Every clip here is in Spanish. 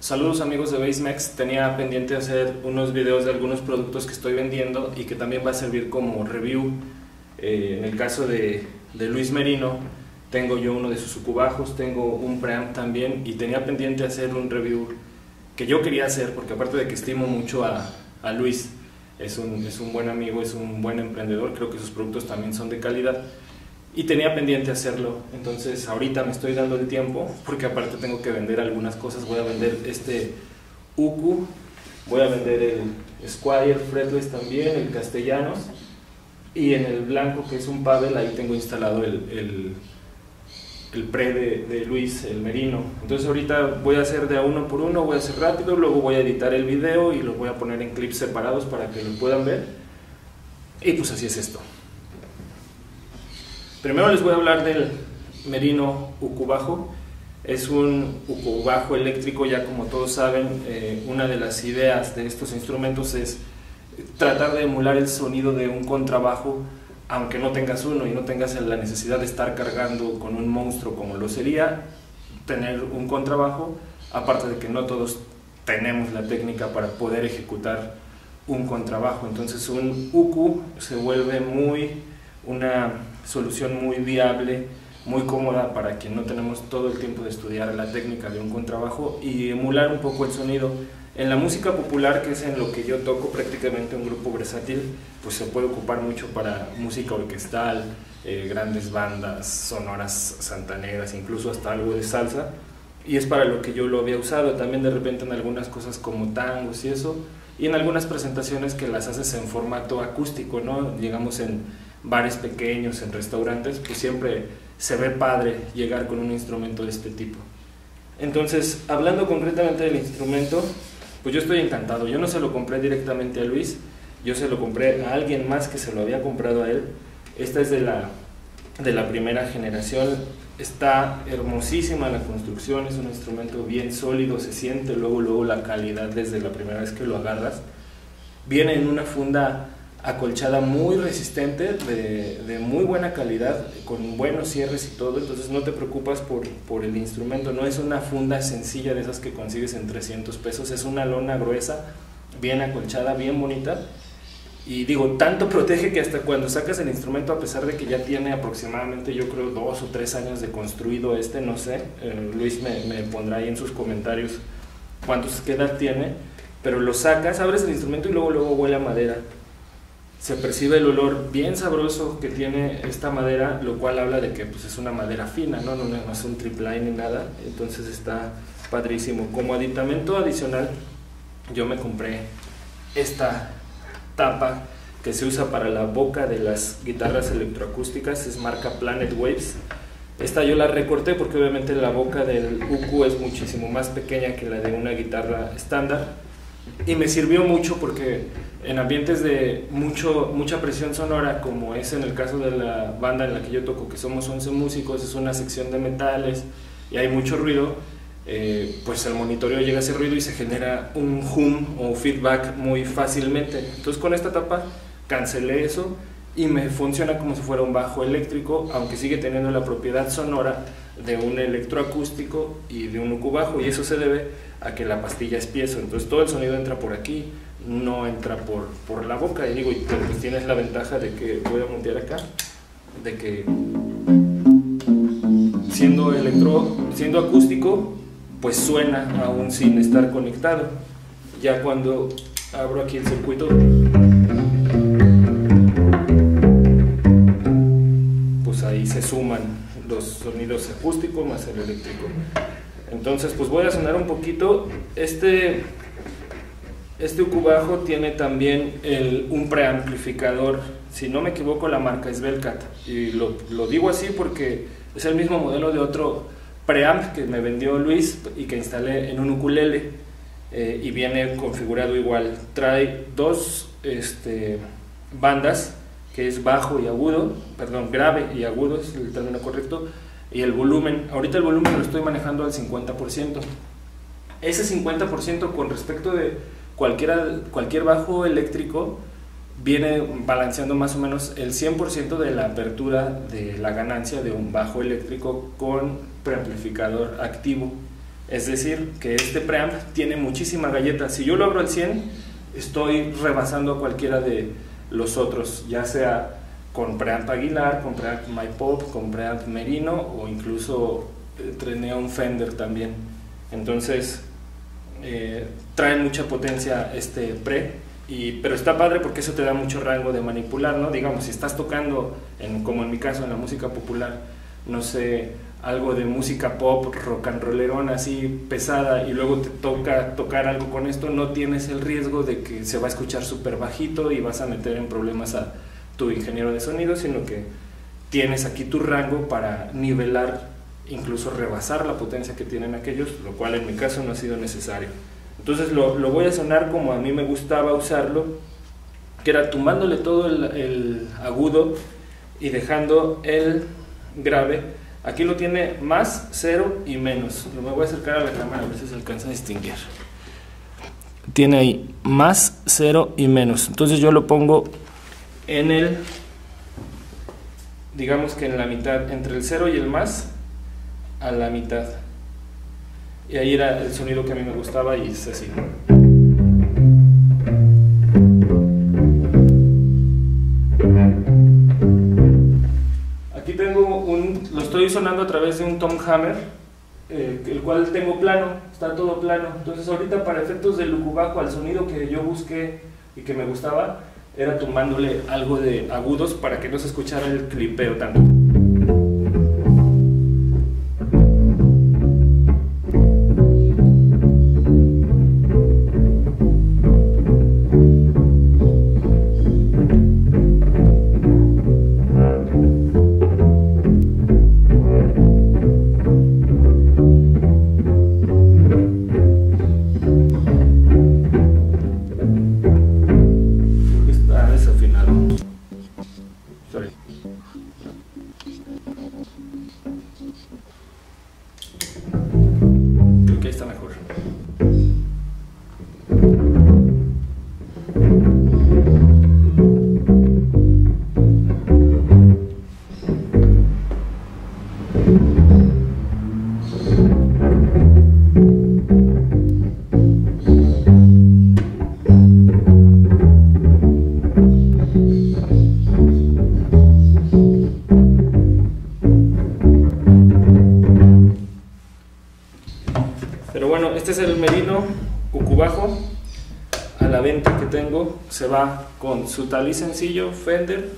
Saludos amigos de Bassmex, tenía pendiente hacer unos videos de algunos productos que estoy vendiendo y que también va a servir como review. En el caso de Luis Merino, tengo yo uno de sus ucubajos, tengo un preamp también y tenía pendiente hacer un review que yo quería hacer porque aparte de que estimo mucho a Luis, es un buen amigo, es un buen emprendedor, creo que sus productos también son de calidad. Y tenía pendiente hacerlo, entonces ahorita me estoy dando el tiempo, porque aparte tengo que vender algunas cosas. Voy a vender este Uku, voy a vender el Squier Fretless también, el Castellanos, y en el blanco que es un Pavel, ahí tengo instalado el pre de Luis, el Merino. Entonces ahorita voy a hacer de a uno por uno, voy a hacer rápido, luego voy a editar el video y lo voy a poner en clips separados para que lo puedan ver. Y pues así es esto. Primero les voy a hablar del Merino Ucubajo. Es un ucubajo eléctrico, ya como todos saben, una de las ideas de estos instrumentos es tratar de emular el sonido de un contrabajo, aunque no tengas uno y no tengas la necesidad de estar cargando con un monstruo como lo sería tener un contrabajo, aparte de que no todos tenemos la técnica para poder ejecutar un contrabajo. Entonces un uku se vuelve una solución muy viable, muy cómoda para quien no tenemos todo el tiempo de estudiar la técnica de un contrabajo y emular un poco el sonido. En la música popular, que es en lo que yo toco, prácticamente un grupo versátil, pues se puede ocupar mucho para música orquestal, grandes bandas sonoras santaneras, incluso hasta algo de salsa, y es para lo que yo lo había usado. También de repente en algunas cosas como tangos y eso, y en algunas presentaciones que las haces en formato acústico, ¿no? Digamos en bares pequeños, en restaurantes, pues siempre se ve padre llegar con un instrumento de este tipo. Entonces, hablando concretamente del instrumento, pues yo estoy encantado. Yo no se lo compré directamente a Luis, yo se lo compré a alguien más que se lo había comprado a él. Esta es de la primera generación, está hermosísima la construcción, es un instrumento bien sólido, se siente luego la calidad desde la primera vez que lo agarras. Viene en una funda acolchada muy resistente, de muy buena calidad, con buenos cierres y todo, entonces no te preocupas por el instrumento. No es una funda sencilla de esas que consigues en 300 pesos, es una lona gruesa, bien acolchada, bien bonita, y digo, tanto protege que hasta cuando sacas el instrumento, a pesar de que ya tiene aproximadamente, yo creo, 2 o 3 años de construido no sé, Luis me pondrá ahí en sus comentarios qué edad tiene, pero lo sacas, abres el instrumento y luego huele a madera. Se percibe el olor bien sabroso que tiene esta madera, lo cual habla de que pues, es una madera fina, no es un tripline ni nada, entonces está padrísimo. Como aditamento adicional, yo me compré esta tapa que se usa para la boca de las guitarras electroacústicas, es marca Planet Waves. Esta yo la recorté porque obviamente la boca del uku es muchísimo más pequeña que la de una guitarra estándar, y me sirvió mucho porque en ambientes de mucha presión sonora, como es en el caso de la banda en la que yo toco, que somos 11 músicos, es una sección de metales y hay mucho ruido, pues el monitoreo llega a ese ruido y se genera un hum o feedback muy fácilmente. Entonces con esta tapa cancelé eso y me funciona como si fuera un bajo eléctrico, aunque sigue teniendo la propiedad sonora de un electroacústico y de un ucubajo, y eso se debe a que la pastilla es piezo, entonces todo el sonido entra por aquí, no entra por la boca. Y digo, pues tienes la ventaja de que voy a montear acá, de que siendo acústico, pues suena aún sin estar conectado. Ya cuando abro aquí el circuito, pues ahí se suman los sonidos acústicos más el eléctrico. Entonces pues voy a sonar un poquito. Este ucubajo tiene también un preamplificador, si no me equivoco la marca es Belcat, y lo digo así porque es el mismo modelo de otro preamp que me vendió Luis y que instalé en un ukulele, y viene configurado igual. Trae dos bandas, que es bajo y agudo, perdón, grave y agudo es el término correcto, y el volumen. Ahorita el volumen lo estoy manejando al 50%. Ese 50% con respecto de cualquier bajo eléctrico viene balanceando más o menos el 100% de la apertura de la ganancia de un bajo eléctrico con preamplificador activo. Es decir, que este preamp tiene muchísima galleta. Si yo lo abro al 100, estoy rebasando a cualquiera de los otros, ya sea con preamp Aguilar, con preamp MyPop, con preamp Merino, o incluso trenea un Fender también. Entonces trae mucha potencia este pre, pero está padre porque eso te da mucho rango de manipular, ¿no? Digamos, si estás tocando, como en mi caso, en la música popular, no sé, algo de música pop, rock and rollerón así pesada, y luego te toca tocar algo con esto, no tienes el riesgo de que se va a escuchar súper bajito y vas a meter en problemas a tu ingeniero de sonido, sino que tienes aquí tu rango para nivelar, incluso rebasar la potencia que tienen aquellos, lo cual en mi caso no ha sido necesario. Entonces lo voy a sonar como a mí me gustaba usarlo, que era tumbándole todo el agudo y dejando el grave. Aquí lo tiene más, cero y menos. Me voy a acercar a la cámara a ver si se alcanza a distinguir. Tiene ahí más, cero y menos. Entonces yo lo pongo en el, digamos que en la mitad, entre el cero y el más, a la mitad. Y ahí era el sonido que a mí me gustaba y es así. Aquí tengo lo estoy sonando a través de un Tom Hammer, el cual tengo plano, está todo plano. Entonces ahorita para efectos del ucubajo, al sonido que yo busqué y que me gustaba, era tumbándole algo de agudos para que no se escuchara el clipeo tanto. Creo que ahí está mejor. Pero bueno, este es el Merino ucubajo. A la venta que tengo se va con su talí sencillo Fender,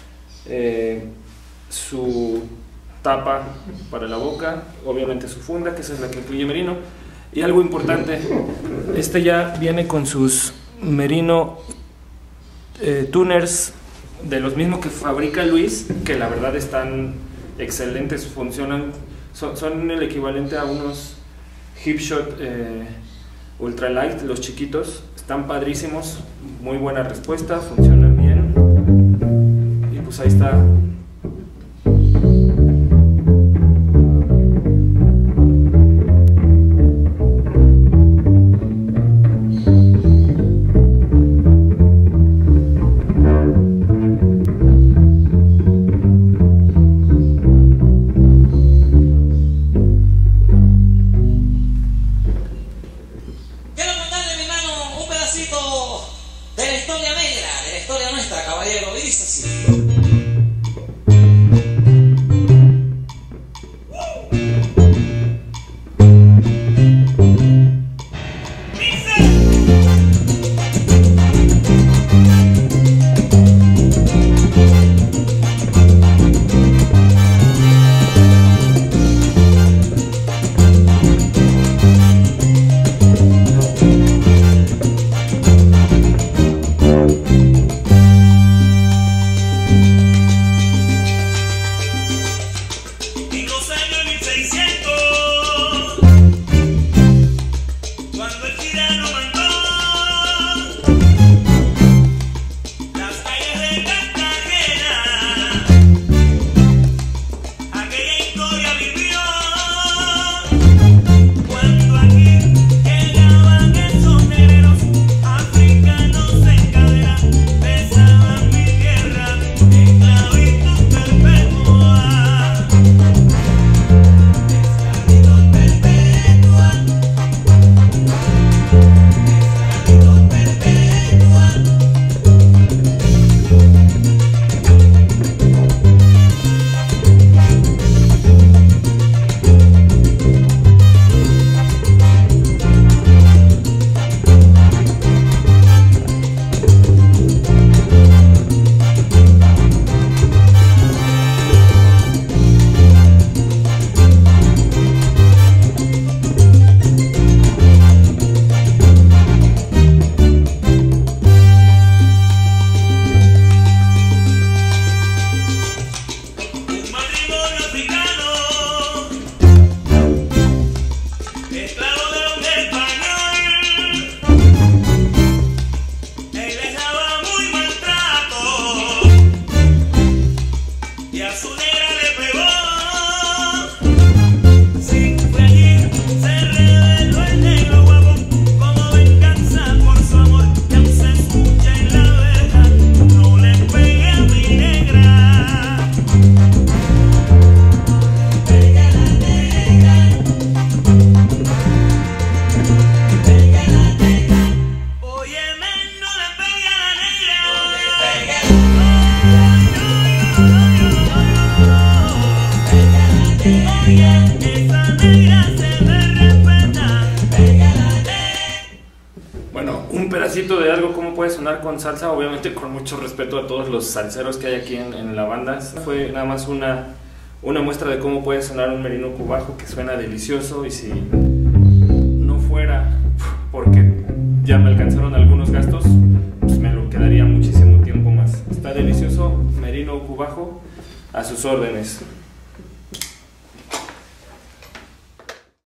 su tapa para la boca, obviamente su funda, que esa es la que incluye Merino. Y algo importante, este ya viene con sus Merino tuners, de los mismos que fabrica Luis, que la verdad están excelentes, funcionan, son el equivalente a unos Hipshot Ultralight, los chiquitos, están padrísimos, muy buena respuesta, funcionan bien. Y pues ahí está. De la historia negra, de la historia nuestra, caballero, dice así. sonar con salsa, obviamente con mucho respeto a todos los salseros que hay aquí en la banda. Fue nada más una muestra de cómo puede sonar un merino cubajo que suena delicioso, y si no fuera porque ya me alcanzaron algunos gastos, pues me lo quedaría muchísimo tiempo más. Está delicioso, merino cubajo, a sus órdenes.